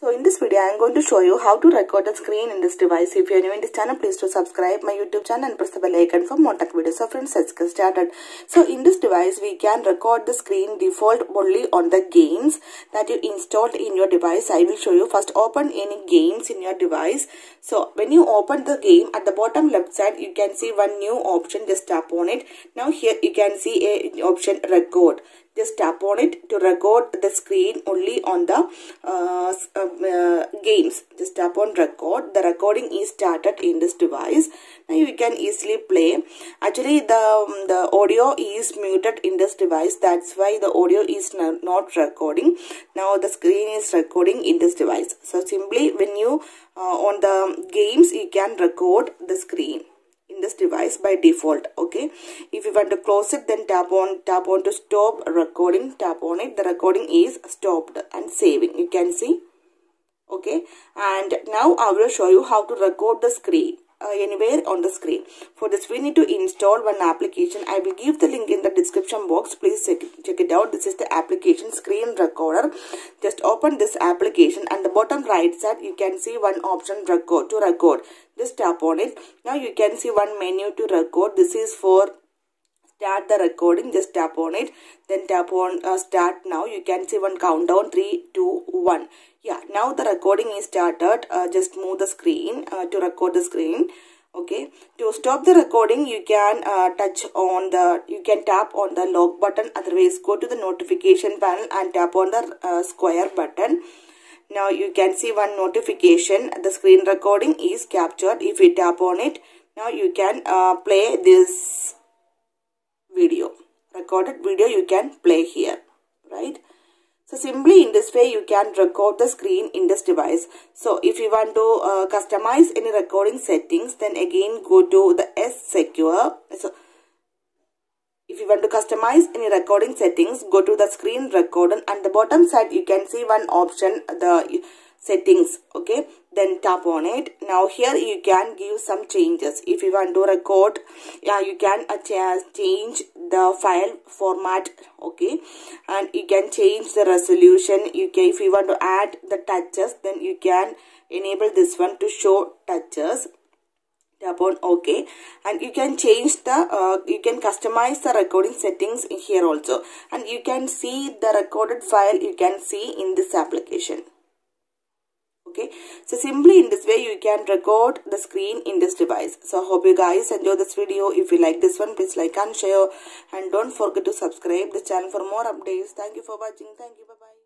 So in this video, I am going to show you how to record the screen in this device. If you are new in this channel, please do subscribe my YouTube channel and press the bell icon for more tech videos. So friends, let's get started. So in this device, we can record the screen default only on the games that you installed in your device. I will show you. First, open any games in your device. So when you open the game, at the bottom left side, you can see one new option. Just tap on it. Now here you can see a option record. Just tap on it to record the screen only on the games. Just tap on record. The recording is started in this device. Now you can easily play. Actually, the audio is muted in this device. That's why the audio is not recording. Now the screen is recording in this device. So simply when you on the games, you can record the screen in this device by default. Okay, if you want to close it, then tap on to stop recording. Tap on it. The recording is stopped and saving. You can see. Okay, and now I will show you how to record the screen anywhere on the screen. For this, we need to install one application. I will give the link in the description box. Please check it out. This is the application Screen Recorder. Just open this application, and the bottom right side you can see one option record to record. Just tap on it. Now you can see one menu to record. This is for start the recording. Just tap on it. Then tap on start now. You can see one countdown 3, 2, 1. Yeah, now the recording is started. Just move the screen to record the screen. Okay, to stop the recording, you can you can tap on the lock button. Otherwise, go to the notification panel and tap on the square button. Now you can see one notification. The screen recording is captured. If you tap on it, now you can play this video. Recorded video you can play here, right? So simply in this way you can record the screen in this device. So if you want to customize any recording settings, then again go to the S-Secure. So if you want to customize any recording settings, go to the screen recorder, and the bottom side you can see one option, the settings. Okay, then tap on it. Now here you can give some changes. If you want to record, yeah, you can change the file format. Okay, and you can change the resolution. If you want to add the touches, then you can enable this one to show touches. Tap on OK, and you can change the you can customize the recording settings here also, and you can see the recorded file you can see in this application. Okay, so simply in this way you can record the screen in this device. So I hope you guys enjoy this video. If you like this one, please like and share, and don't forget to subscribe the channel for more updates. Thank you for watching. Thank you. Bye bye.